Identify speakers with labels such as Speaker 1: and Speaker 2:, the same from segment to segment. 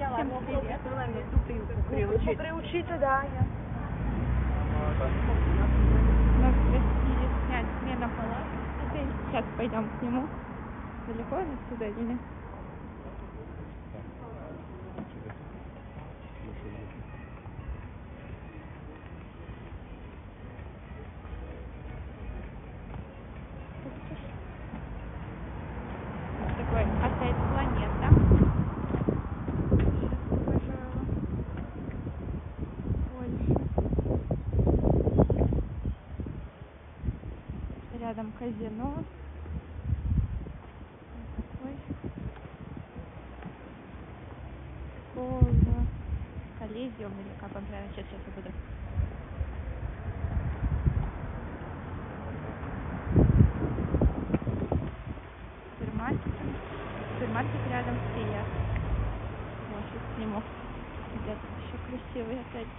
Speaker 1: Всем привет.
Speaker 2: Приучиться, да.
Speaker 1: Нас просили снять смена палат. Сейчас пойдем к нему. Далеко он отсюда или нет? Такой отель «Планета». Сейчас покажу его. Польша. Рядом казино. Такой. Школа. Коллегиум или как он правильно, сейчас я буду. Супермаркет рядом стоят. Может, сниму. Где-то еще красивый отель.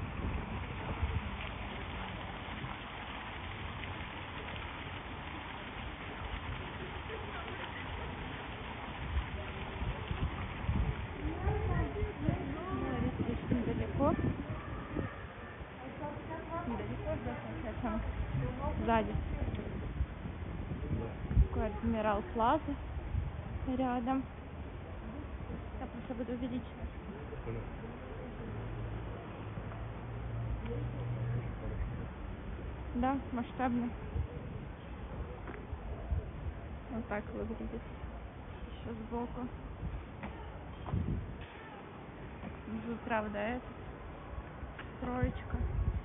Speaker 1: Море здесь недалеко. Недалеко здесь, там сзади. Такой Адмирал Плаза рядом. Я просто буду увеличивать. Да, масштабно. Вот так выглядит. Еще сбоку. Внизу, правда, это строечка.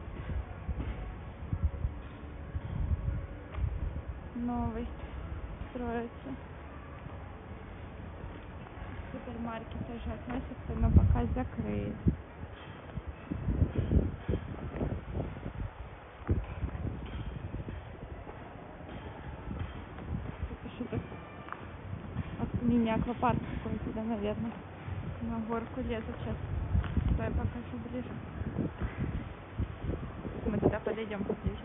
Speaker 1: Новый строится. Супермаркет тоже относится, но пока закрыт. Это что-то мини-аквапарк какой-то, да, наверное. На горку лезут сейчас. Что я покажу ближе. Мы туда подойдем поближе.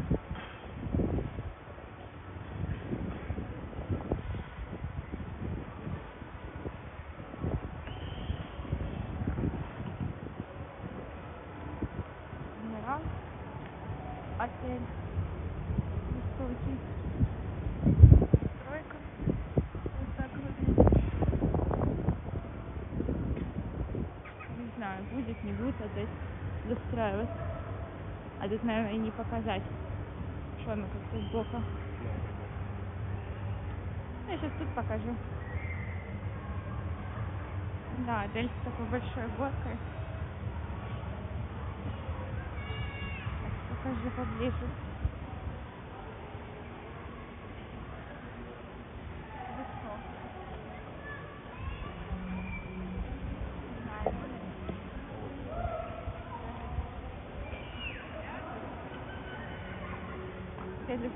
Speaker 1: Адмирал. Отель высокий. Стройка. Вот так выглядит. Не знаю, будет, не будет отель застраивать. А тут, наверное, и не показать, что оно как-то сбоку. Я сейчас тут покажу. Да, отель с такой большой горкой. Покажу поближе. Отель.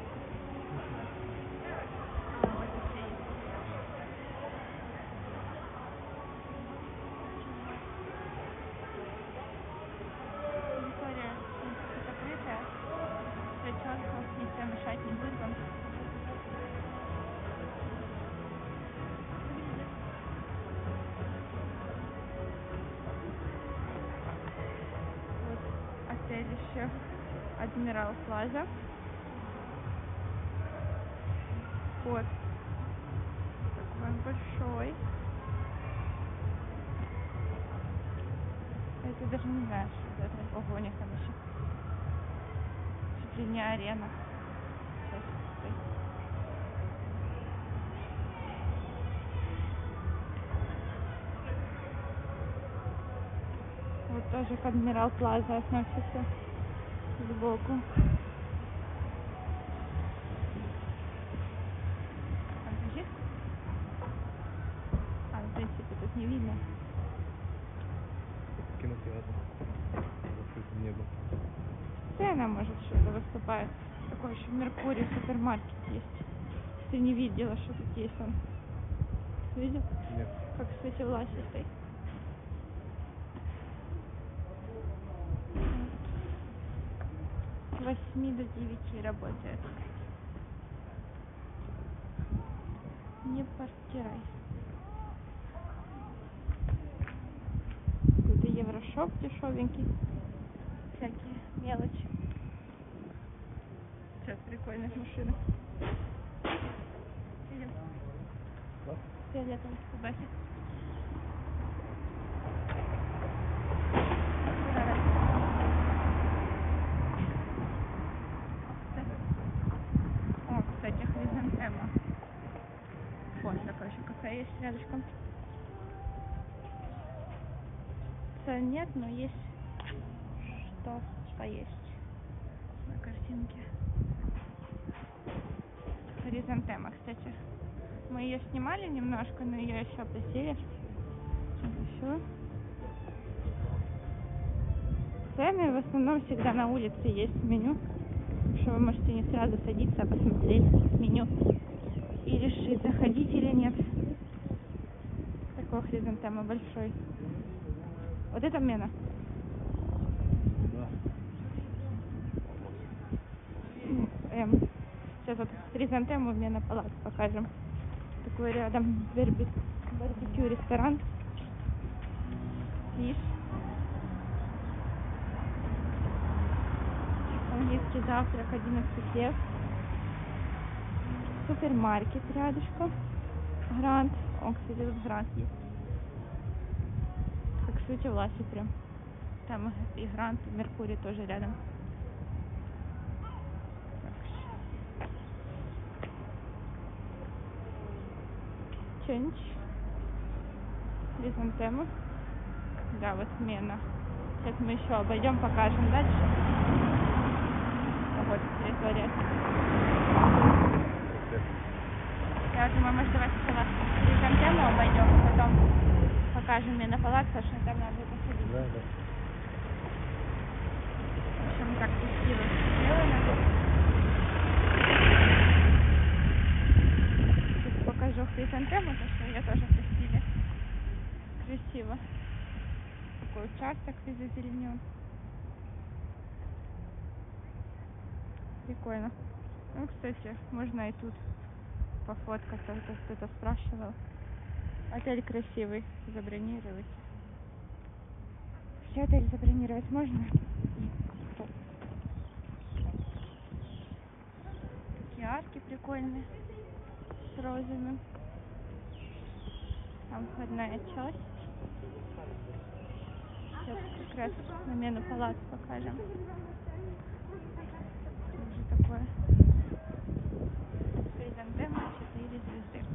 Speaker 1: Никто мешать не будет вам. Вот отель еще Адмирал Плаза. Вот. Такой он большой. Это даже не знаю, что это. Ого, у них там еще чуть ли не арена. Сейчас, стой. Вот тоже к Адмирал Плаза относится сбоку. Покажи. В принципе, тут не видно.
Speaker 3: Кинотеатр. Открытое небо.
Speaker 1: Сцена, может, что-то выступает. Такой еще Меркурий супермаркет есть. Ты не видела, что тут есть он? Видел?
Speaker 3: Нет.
Speaker 1: Как, кстати, власти стоит. С 8 до 9 работает. Не постирай. шоп дешевенький. Всякие мелочи. Сейчас прикольных машинах. Видим?
Speaker 3: Да?
Speaker 1: Фиолетовый кубасик. О, кстати, хризантема. Вот такое еще кафе есть рядышком. Цен нет, но есть что поесть на картинке. Хризантема, кстати. Мы ее снимали немножко, но ее еще посеешь. Еще. Цены в основном всегда на улице есть в меню. Что вы можете не сразу садиться, а посмотреть меню и решить, заходить или нет. Такой хризантема большой. Вот это мена.
Speaker 3: Да.
Speaker 1: Сейчас вот хризантему мена палат покажем. Такой рядом барбекю ресторан. Фиш. Английский завтрак 11 лет. Супермаркет рядышком. Грант. О, кстати, тут Грант есть. Как в Сути Власти прям. Там и Грант, и Меркурий тоже рядом. Ченч. Хризантема. Да, вот смена. Сейчас мы еще обойдем, покажем дальше. Вот территория. Я думаю, может, давайте сначала хризантему обойдем, потом покажем мне на палац, потому что там надо посадить.
Speaker 3: Да, да.
Speaker 1: В общем, так красиво сделано. Сейчас покажу хризантему, потому что ее тоже красили. Красиво. Такой участок весь зазеленен. Прикольно. Ну, кстати, можно и тут пофоткаться, это кто-то спрашивал. Отель красивый, забронировать. Все отель забронировать можно. Такие арки прикольные с розами. Там входная часть. Сейчас как раз на мену палац покажем. Тоже такое. Хризантема 4 звезды.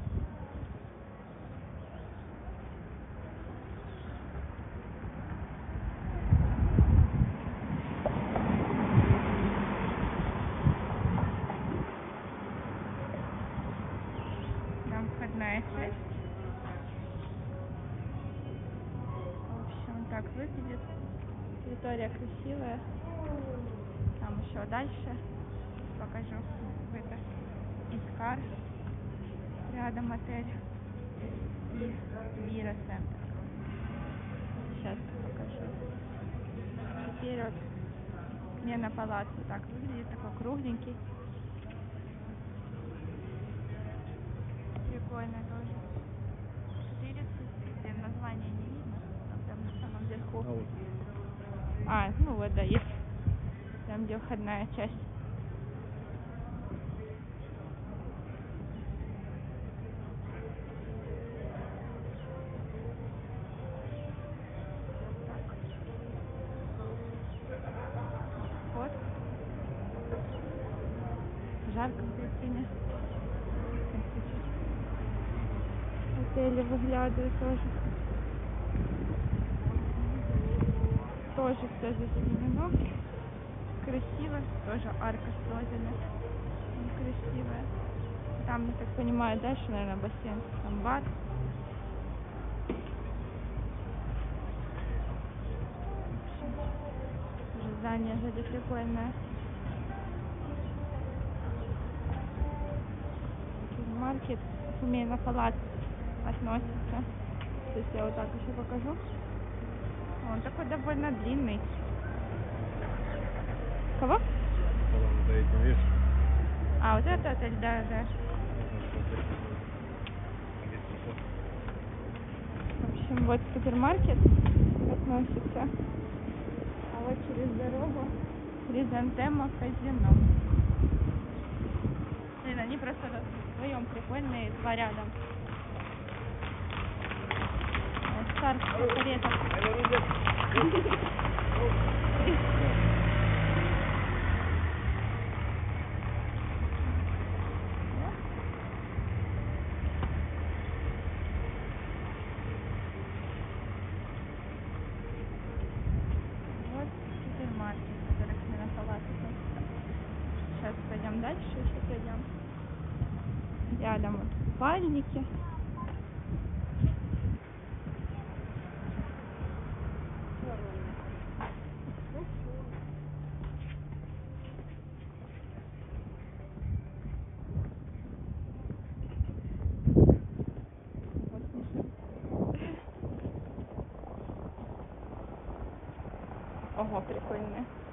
Speaker 1: Там входная часть. В общем, так выглядит. Территория красивая. Там еще дальше покажу. Это Искар. Рядом отель. И Вира центр. Сейчас покажу. Теперь вот мена палац вот так выглядит. Такой кругленький. Прикольно тоже. 4 звезды. Название не видно. Там на самом верху.
Speaker 3: А вот.
Speaker 1: А, ну вот, да, есть. Там, где входная часть. Вот. Жарко в витрине. Отели выглядывают тоже. Тоже все зазеленено. Красиво. Тоже арка с розами. Красивая. Там, я так понимаю, дальше, наверное, бассейн. Там бар. Уже здание сзади прикольное. Маркет на палац относится. Сейчас я вот так еще покажу. Он такой довольно длинный. Кого?
Speaker 3: По-моему, за этим, видишь?
Speaker 1: А, вот это отель, да, да. В общем, вот супермаркет. относится. А вот через дорогу Хризантема казино. Блин, они просто вдвоем прикольные, два рядом. Вот царская карета. Вот супермаркет, который на Салатике. Сейчас пойдем дальше, еще пойдем. Рядом вот спальники. Вот снежинки. Ого, прикольные.